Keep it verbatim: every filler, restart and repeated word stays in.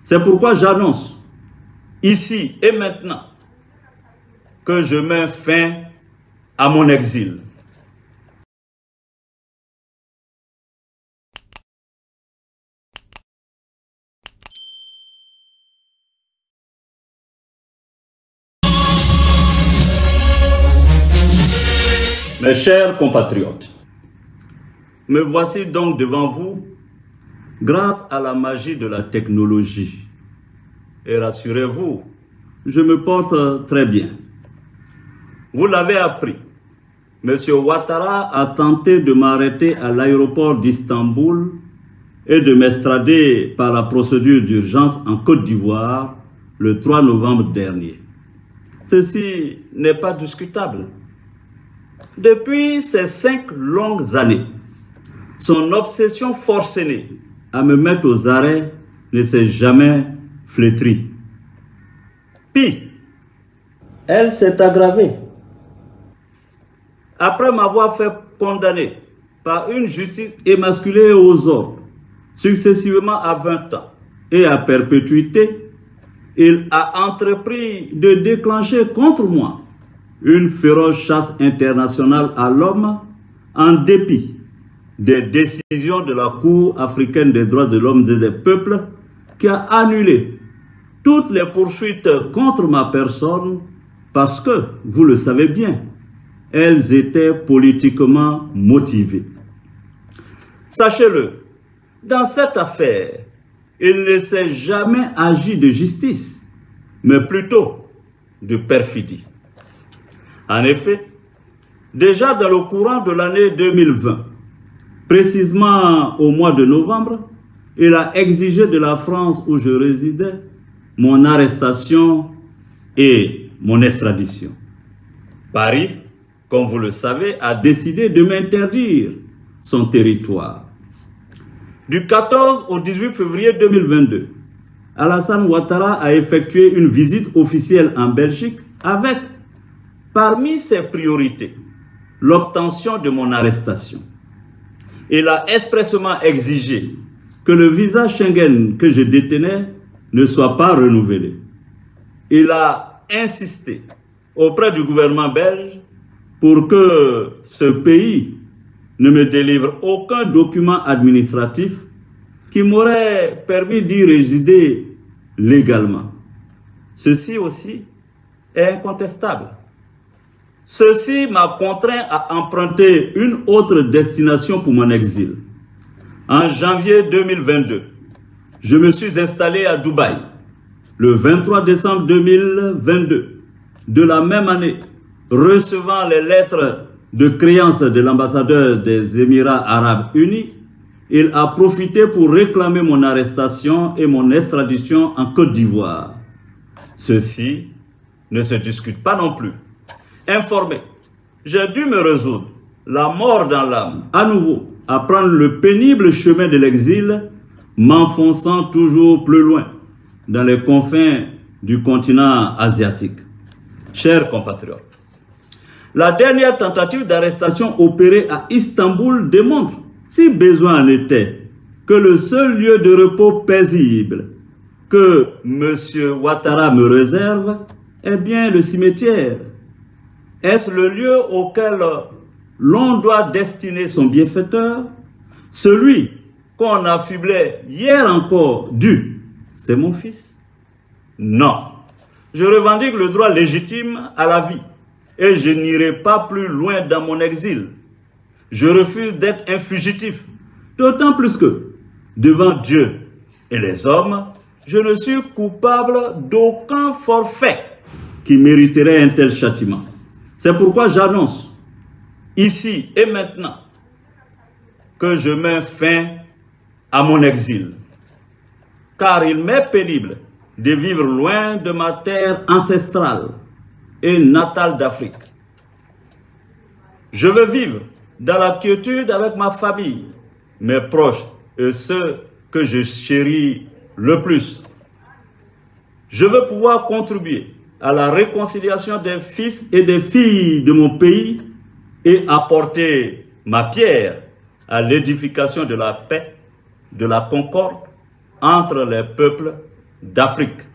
C'est pourquoi j'annonce, ici et maintenant, que je mets fin à mon exil. Mes chers compatriotes, me voici donc devant vous grâce à la magie de la technologie. Et rassurez-vous, je me porte très bien. Vous l'avez appris, M. Ouattara a tenté de m'arrêter à l'aéroport d'Istanbul et de m'extrader par la procédure d'urgence en Côte d'Ivoire le trois novembre dernier. Ceci n'est pas discutable. Depuis ces cinq longues années, son obsession forcenée à me mettre aux arrêts ne s'est jamais flétrie. Pis, elle s'est aggravée. Après m'avoir fait condamner par une justice émasculée aux ordres, successivement à vingt ans et à perpétuité, il a entrepris de déclencher contre moi une féroce chasse internationale à l'homme en dépit des décisions de la Cour africaine des droits de l'homme et des peuples qui a annulé toutes les poursuites contre ma personne parce que, vous le savez bien, elles étaient politiquement motivées. Sachez-le, dans cette affaire, il ne s'est jamais agi de justice, mais plutôt de perfidie. En effet, déjà dans le courant de l'année deux mille vingt, précisément au mois de novembre, il a exigé de la France où je résidais mon arrestation et mon extradition. Paris, comme vous le savez, a décidé de m'interdire son territoire. Du quatorze au dix-huit février deux mille vingt-deux, Alassane Ouattara a effectué une visite officielle en Belgique avec, parmi ses priorités, l'obtention de mon arrestation. Il a expressément exigé que le visa Schengen que je détenais ne soit pas renouvelé. Il a insisté auprès du gouvernement belge pour que ce pays ne me délivre aucun document administratif qui m'aurait permis d'y résider légalement. Ceci aussi est incontestable. Ceci m'a contraint à emprunter une autre destination pour mon exil. En janvier deux mille vingt-deux, je me suis installé à Dubaï. Le vingt-trois décembre deux mille vingt-deux, de la même année, recevant les lettres de créance de l'ambassadeur des Émirats arabes unis, il a profité pour réclamer mon arrestation et mon extradition en Côte d'Ivoire. Ceci ne se discute pas non plus. Informé, j'ai dû me résoudre, la mort dans l'âme, à nouveau, à prendre le pénible chemin de l'exil, m'enfonçant toujours plus loin dans les confins du continent asiatique. Chers compatriotes, la dernière tentative d'arrestation opérée à Istanbul démontre, si besoin en était, que le seul lieu de repos paisible que M. Ouattara me réserve est bien le cimetière. Est-ce le lieu auquel l'on doit destiner son bienfaiteur? Celui qu'on affublait hier encore du, c'est mon fils? Non. Je revendique le droit légitime à la vie et je n'irai pas plus loin dans mon exil. Je refuse d'être un fugitif, d'autant plus que, devant Dieu et les hommes, je ne suis coupable d'aucun forfait qui mériterait un tel châtiment. C'est pourquoi j'annonce, ici et maintenant, que je mets fin à mon exil. Car il m'est pénible de vivre loin de ma terre ancestrale et natale d'Afrique. Je veux vivre dans la quiétude avec ma famille, mes proches et ceux que je chéris le plus. Je veux pouvoir contribuer à la réconciliation des fils et des filles de mon pays et apporter ma pierre à l'édification de la paix, de la concorde entre les peuples d'Afrique.